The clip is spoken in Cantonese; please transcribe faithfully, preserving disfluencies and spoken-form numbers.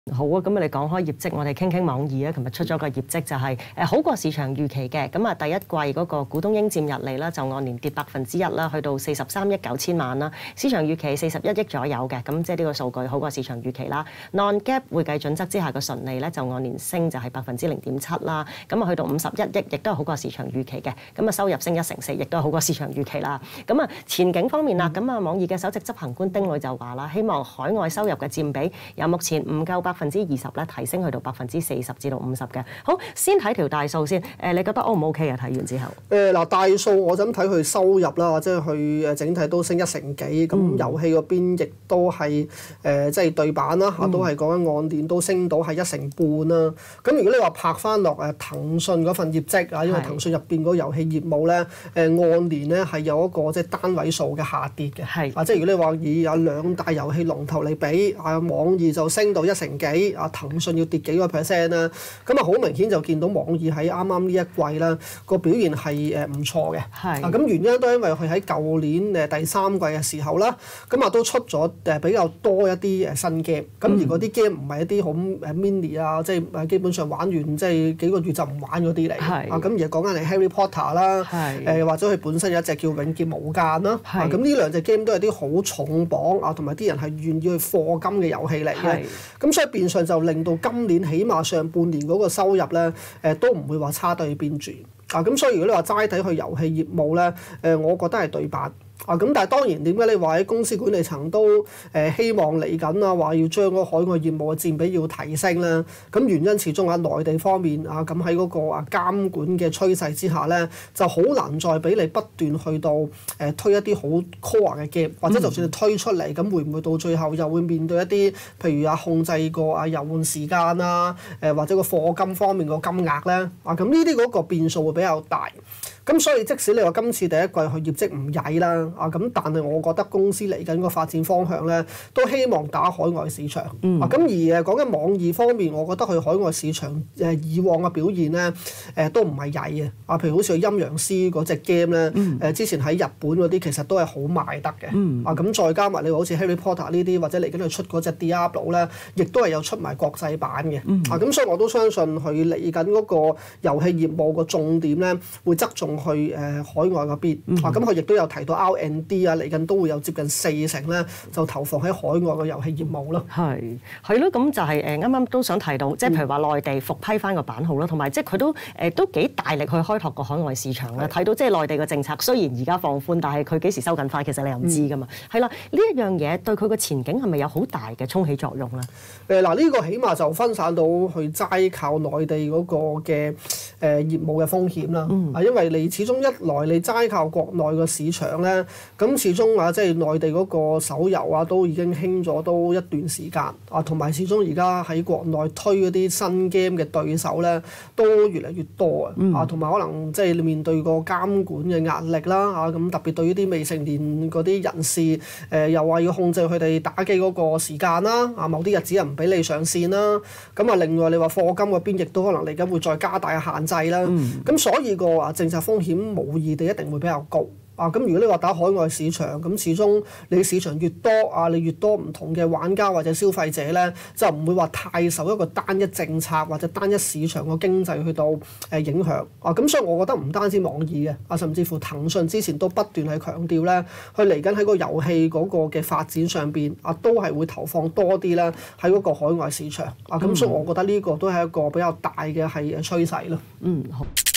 好啊，咁你講開業績，我哋傾傾網易啊。琴日出咗個業績就係、是、誒好過市場預期嘅。咁啊，第一季嗰個股東應佔溢利啦，就按年跌百分之一啦，去到四十三億九千萬啦。市場預期四十一億左右嘅，咁即係呢個數據好過市場預期啦。Non-GAAP 會計準則之下嘅純利咧，就按年升就係百分之零點七啦。咁啊，去到五十一億，亦都係好過市場預期嘅。咁啊，收入升一成四，亦都係好過市場預期啦。咁啊，前景方面啦，咁啊，網易嘅首席執行官丁磊就話啦，希望海外收入嘅佔比由目前唔夠百分之二十咧，提升去到百分之四十至到五十嘅。好，先睇條大數先。誒，你覺得 O 唔 OK 啊？睇完之後， 誒嗱，大數我就咁睇佢收入啦，即係佢誒整體都升一成幾。咁、嗯、遊戲嗰邊亦都係誒即係對版啦嚇，嗯、都係講緊按年都升到係一成半啦。咁如果你話拍翻落誒騰訊嗰份業績啊，因為騰訊入邊嗰個遊戲業務咧，誒按年咧係有一個即係單位數嘅下跌嘅。係啊，即係如果你話以有兩大遊戲龍頭嚟比，啊網易就升到一成幾，啊騰訊要跌幾個 percent 啦。咁啊好明顯就見到網易喺啱啱呢一季啦個表現係誒唔錯嘅。係啊，咁原因都係因為佢喺舊年誒第三季嘅時候啦，咁啊都出咗誒比較多一啲誒新 game。咁、嗯、而嗰啲 game 唔係一啲好誒 mini 啊，即係誒基本上玩完即係幾個月就唔玩嗰啲嚟。係啊，咁而係講緊係 Harry Potter 啦，係誒或者佢本身有一隻叫永劫無間啦。係咁呢兩隻 game 都係啲好重磅啊，同埋啲人係願意去課金嘅遊戲嚟嘅。咁所以變相就令到今年起碼上半年嗰個收入咧誒、呃、都唔會話差到去邊住啊。咁所以如果你話齋睇佢遊戲業務咧誒、呃，我覺得係對版。啊，咁但係當然點解你話喺公司管理層都誒、呃、希望嚟緊啊，話要將嗰個海外業務嘅佔比要提升咧？咁原因始終喺內地方面啊，咁喺嗰個啊監管嘅趨勢之下咧，就好難再俾你不斷去到誒、呃、推一啲好 core 嘅 game，或者就算你推出嚟，咁、嗯、會唔會到最後又會面對一啲譬如啊控制個啊遊玩時間啊，誒、呃、或者個課金方面個金額咧？啊，咁呢啲嗰個變數會比較大。咁所以即使你話今次第一季佢業績唔曳啦，啊咁，但係我覺得公司嚟緊個發展方向咧，都希望打海外市場。嗯、啊咁而誒講緊網易方面，我覺得佢海外市場誒、呃、以往嘅表現咧，誒、呃、都唔係曳嘅。啊，譬如好似佢陰陽師嗰隻 game 咧，誒、嗯呃、之前喺日本嗰啲其實都係好賣得嘅。嗯、啊咁再加埋你話好似 Harry Potter 呢啲，或者嚟緊佢出嗰隻 Diablo 咧，亦都係有出埋國際版嘅。嗯、啊咁，所以我都相信佢嚟緊嗰個遊戲業務個重點咧，會側重去誒、呃、海外嗰邊。嗯、啊咁，佢亦都有提到 R and D 啊，嚟緊都會有接近四成咧，就投放喺海外嘅遊戲業務咯。係係咯，咁就係誒啱啱都想提到，即係譬如話內地復批翻個版號啦，同埋即係佢都誒、呃、都幾大力去開拓個海外市場啦。睇的到即係內地嘅政策，雖然而家放寬，但係佢幾時收緊翻，其實你又唔知噶嘛。係啦、嗯，呢一樣嘢對佢個前景係咪有好大嘅衝起作用咧？誒嗱， 呢個起碼就分散到去齋靠內地嗰個嘅誒、呃、業務嘅風險啦。啊、嗯，因為你始終一來你齋靠國內個市場咧，咁始終啊，即係內地嗰個手遊啊，都已經興咗都一段時間啊，同埋始終而家喺國內推嗰啲新 game 嘅對手咧，都越嚟越多啊，啊，同埋可能即係你面對個監管嘅壓力啦，啊，咁特別對於啲未成年嗰啲人士，誒、呃、又話要控制佢哋打機嗰個時間啦，啊，某啲日子又唔俾你上線啦，咁啊，另外你話課金嗰邊亦都可能嚟緊會再加大限制啦，咁、嗯、所以個啊政策風險無疑地一定會比較高。啊，咁如果你話打海外市場，咁始終你市場越多啊，你越多唔同嘅玩家或者消費者咧，就唔會話太受一個單一政策或者單一市場個經濟去到誒影響。啊，咁所以我覺得唔單止網易嘅，啊，甚至乎騰訊之前都不斷係強調咧，佢嚟緊喺個遊戲嗰個嘅發展上邊，啊，都係會投放多啲咧喺嗰個海外市場。啊，咁所以我覺得呢個都係一個比較大嘅係趨勢咯。嗯，好。